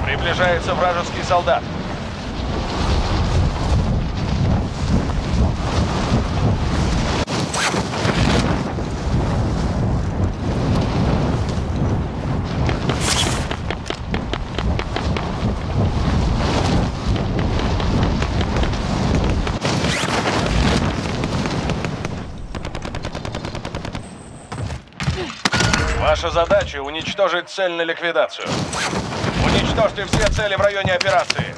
Приближается вражеский солдат. Ваша задача — уничтожить цель на ликвидацию. Уничтожьте все цели в районе операции.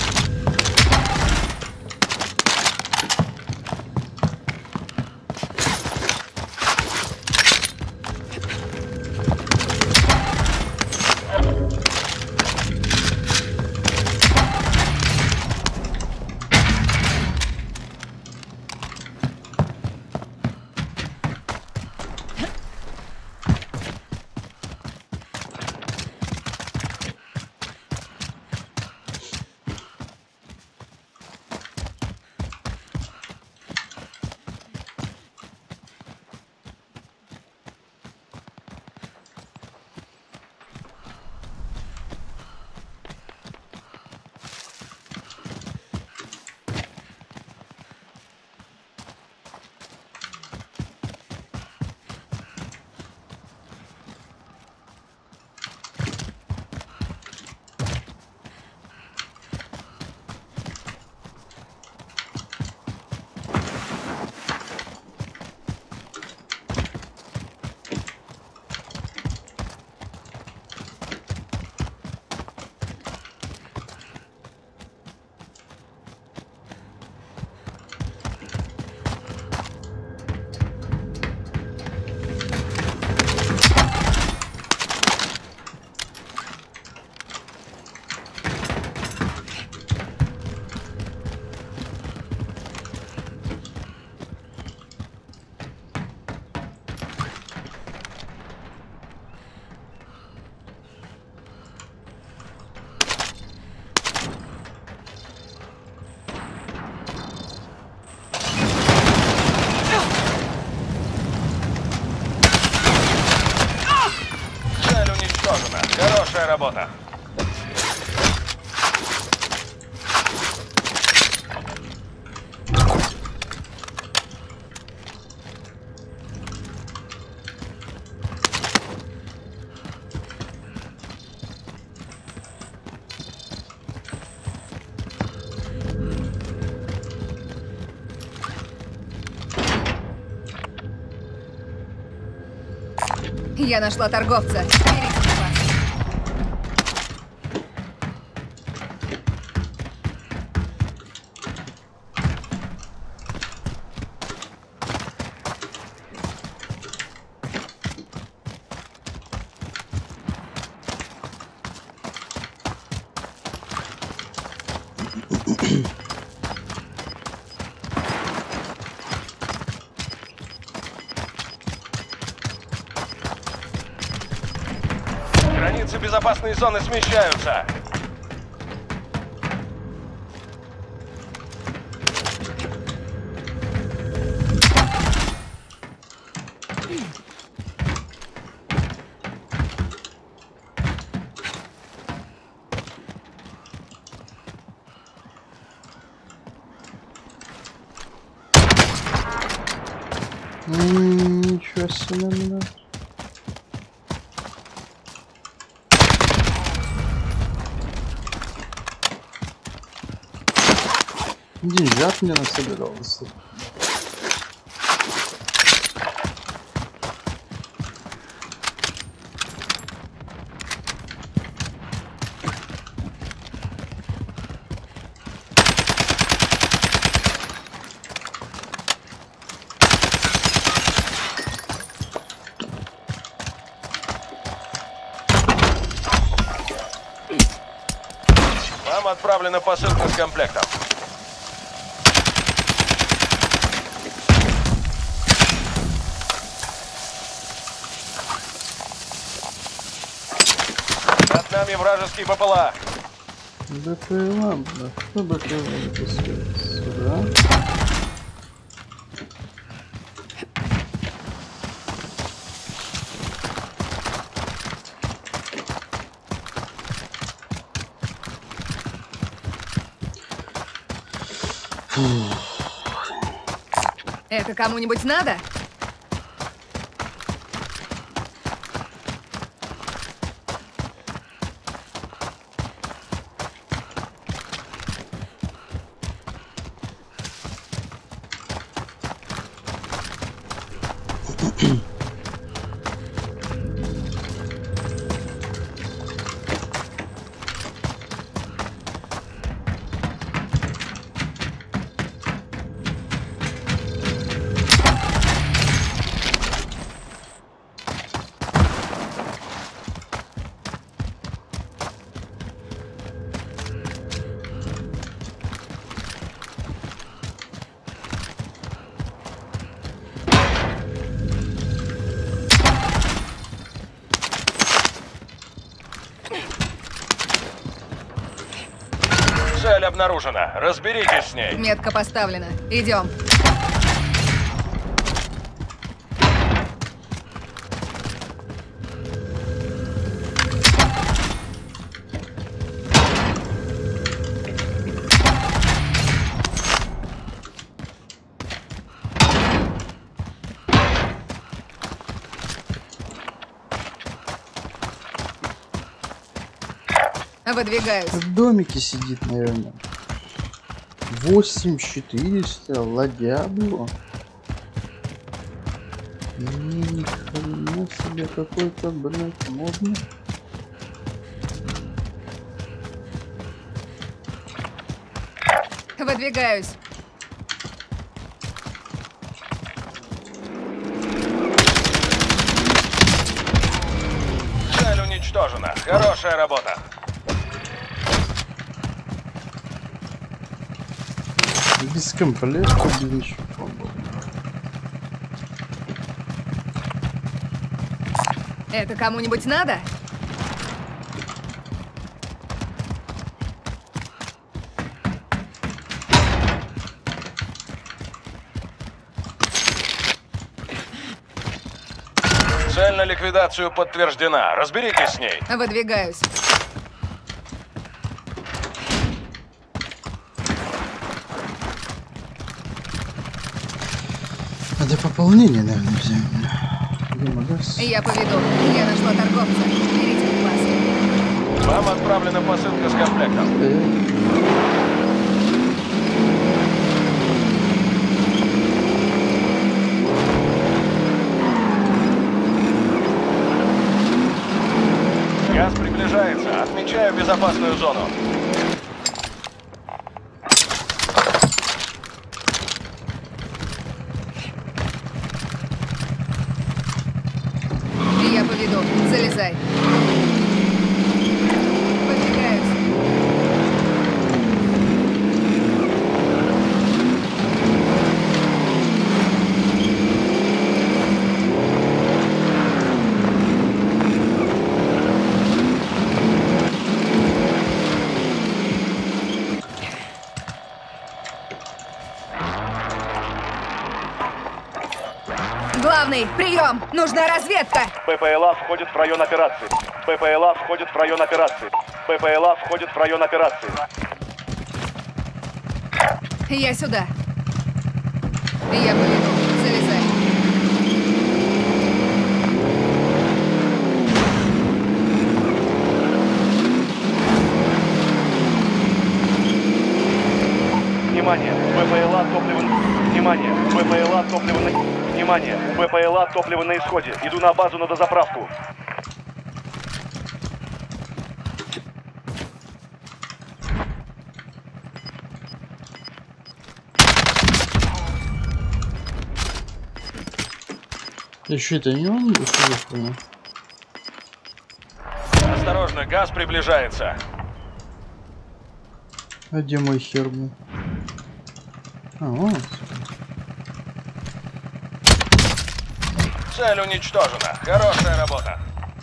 Хорошая работа. Я нашла торговца. Границы безопасной зоны смещаются. Ничего себе, блядь. Деньжат мне насобирался. Вам отправлена посылка с комплектом. Над нами вражеские БПЛА. БПЛА, да. Что БПЛА не пускает? Сюда. Это кому-нибудь надо? Цель обнаружена. Разберитесь с ней. Метка поставлена. Идем. Выдвигаюсь. В домике сидит, наверное. 8400, ладья было. Ни хрена себе, какой-то, блядь, модный. Выдвигаюсь. Цель уничтожена. Хорошая работа. Без комплекта, без ничего. Это кому-нибудь надо? Цель на ликвидацию подтверждена. Разберитесь с ней. Выдвигаюсь. Надо пополнение, наверное, взять. Где магаз? Я поведу. Я нашла торговца. Берите класс. Вам отправлена посылка с комплектом. Газ приближается. Отмечаю безопасную зону. Я поведу. Залезай. Выдвигаюсь. Главный, прием! Нужна разведка! ППЛА входит в район операции. ППЛА входит в район операции. ППЛА входит в район операции. Я сюда. Я поведу. Залезай. Внимание! ППЛА топливо... Внимание! ППЛА топливо на... Внимание! ППЛА топливо на исходе. Иду на базу на дозаправку. Еще это не он, что я понял? Осторожно, газ приближается. А где мой хер, блин? А, вот. Цель уничтожена. Хорошая работа.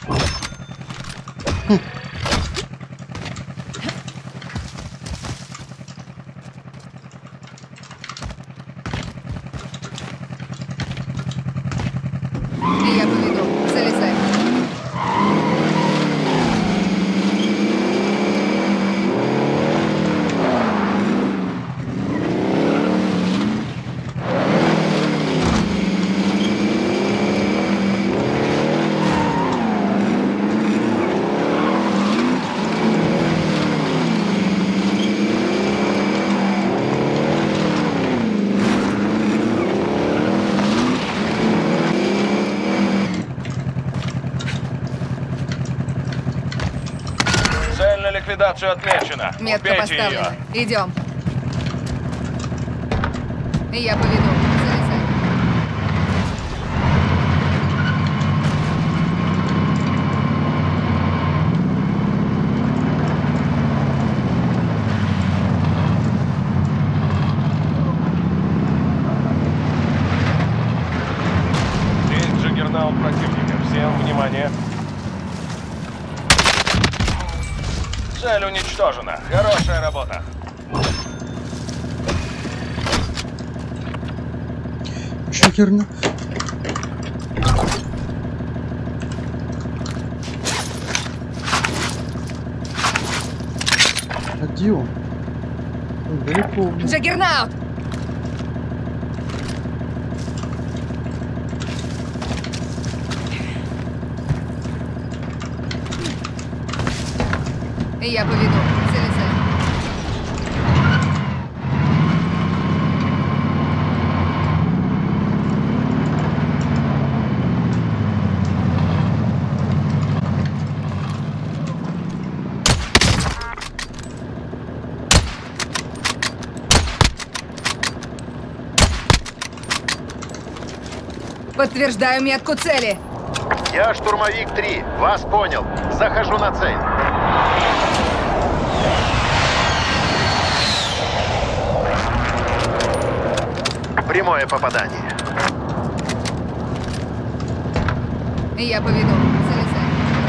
Я поведу. Залезай. ликвидацию отмечена. Метка Убейте поставлена. ее. Идем. Я поведу. Залезай. Здесь Джаггернаут противника. Всем внимание. Цель уничтожена. Хорошая работа. Джаггернаут. А где он? Он далеко. Джаггернаут! Я поведу. Залезай. Подтверждаю метку цели. Я штурмовик 3. Вас понял. Захожу на цель. Прямое попадание. Я поведу. Залезай.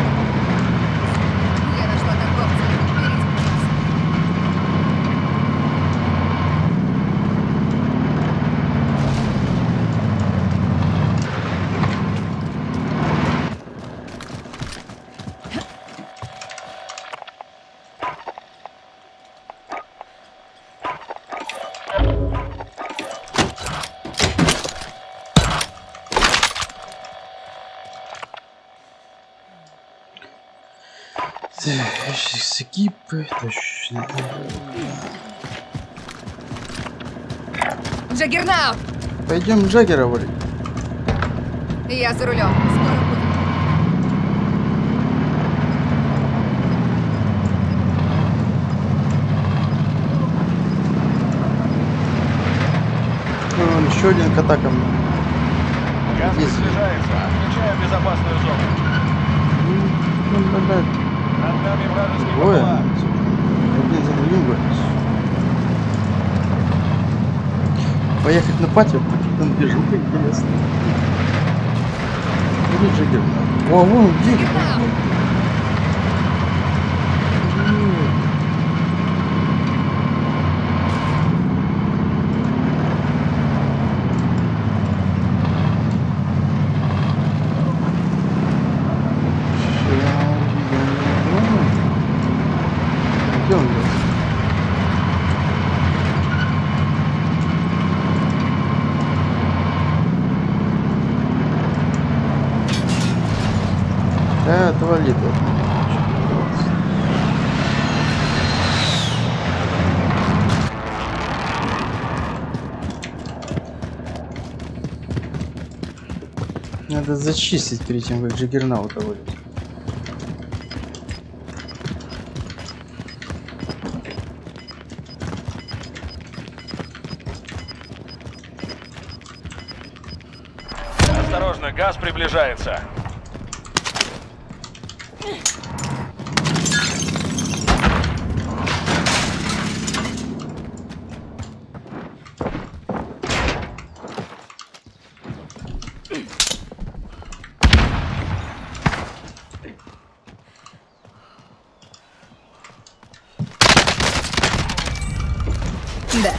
Я нашла торговца. Берите приказ. С экипы. Точно. Джаггернаут! Пойдем Джаггера валить. Я за рулем. Скоро буду. Вон еще один к атакам. Газ Есть. приближается. Отмечаю безопасную зону. Ну, Над нами вражеский двое. БПЛА. Один за другим гонятся. Поехать на патио, там движуха интересно. Где Джаггернаут? О, вон где? Джаггернаут! Где он был? Да, отвали тут. Надо зачистить перед тем, как Джаггернаута вылез. Осторожно, газ приближается. Да.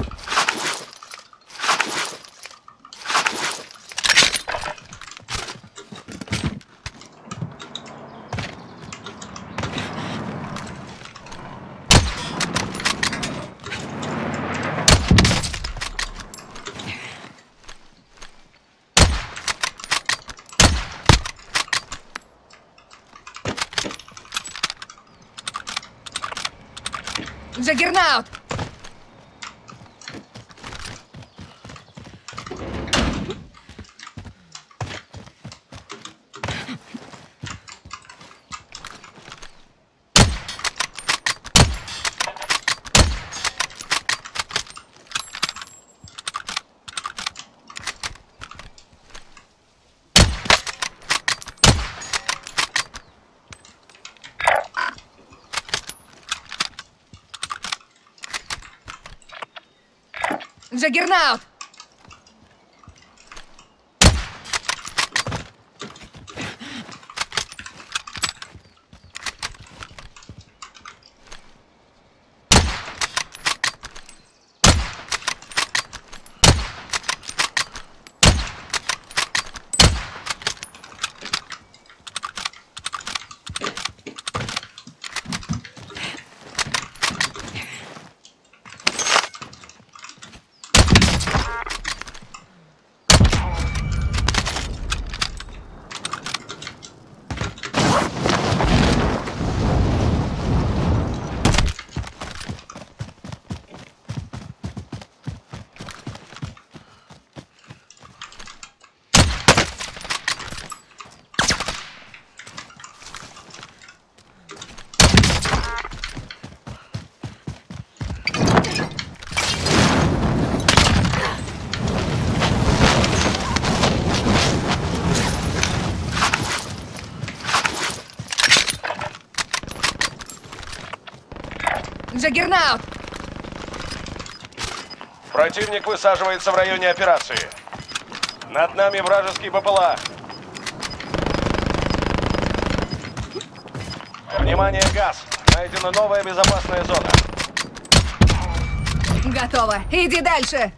Джаггернаут! Джаггернаут! Джаггернаут! Противник высаживается в районе операции. Над нами вражеский БПЛА. Внимание, газ! Найдена новая безопасная зона. Готово. Иди дальше.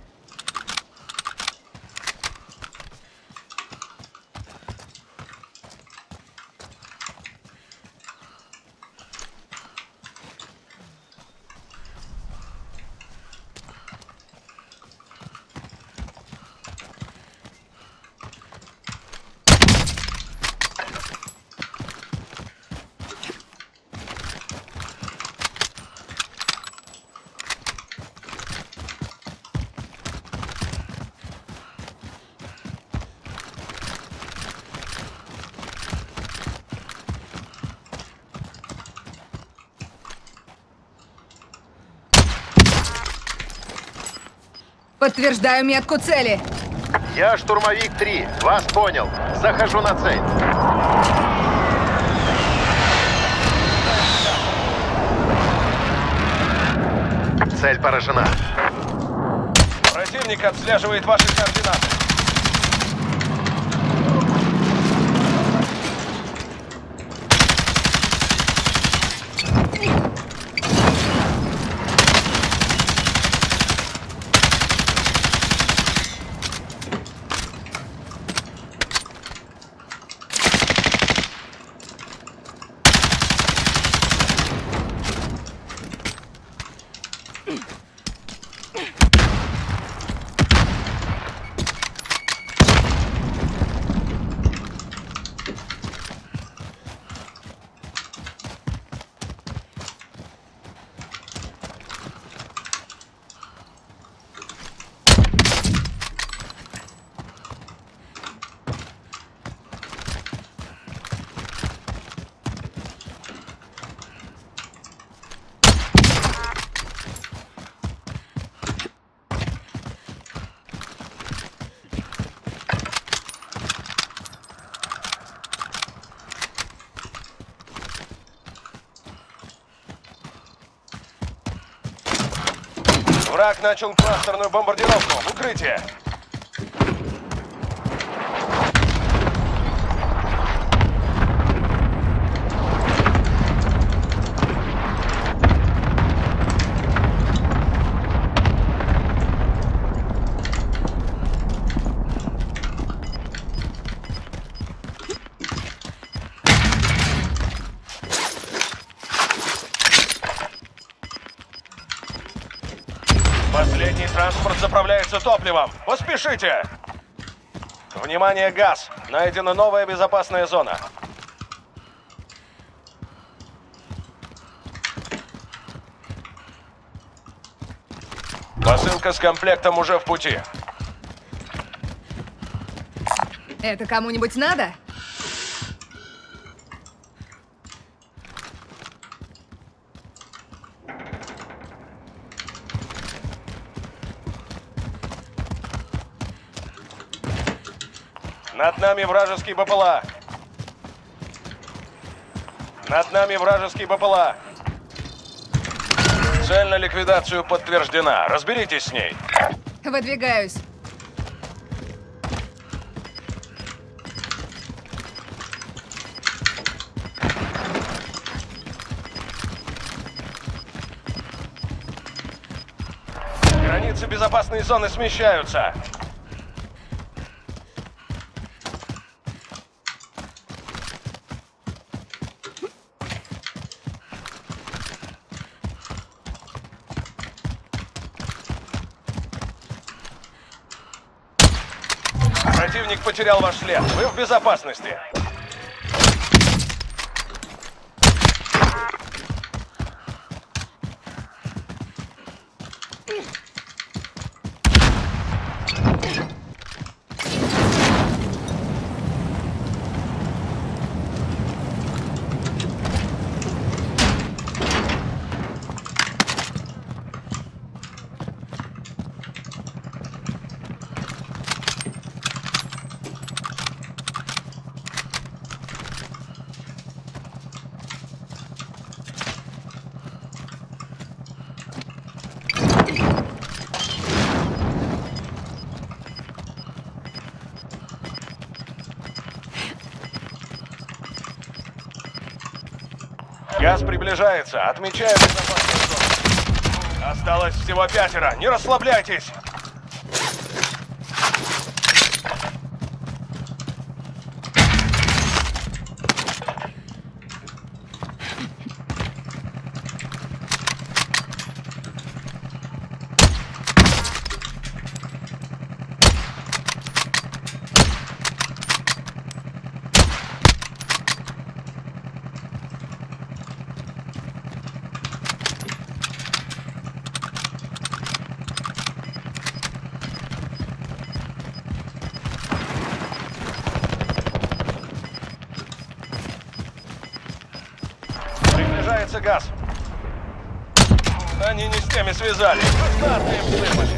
Подтверждаю метку цели. Я штурмовик 3. Вас понял. Захожу на цель. Цель поражена. Противник отслеживает ваши координаты. Враг начал кластерную бомбардировку. В укрытие. Последний транспорт заправляется топливом. Поспешите! Внимание, газ! Найдена новая безопасная зона. Посылка с комплектом уже в пути. Это кому-нибудь надо? Над нами вражеский БПЛА. Над нами вражеский БПЛА. Цель на ликвидацию подтверждена. Разберитесь с ней. Выдвигаюсь. Границы безопасной зоны смещаются. Противник потерял ваш след. Вы в безопасности. Газ приближается. Отмечаю безопасную зону. Осталось всего 5. Не расслабляйтесь. Приближается газ. Они не с теми связались. Стартуем вслепо.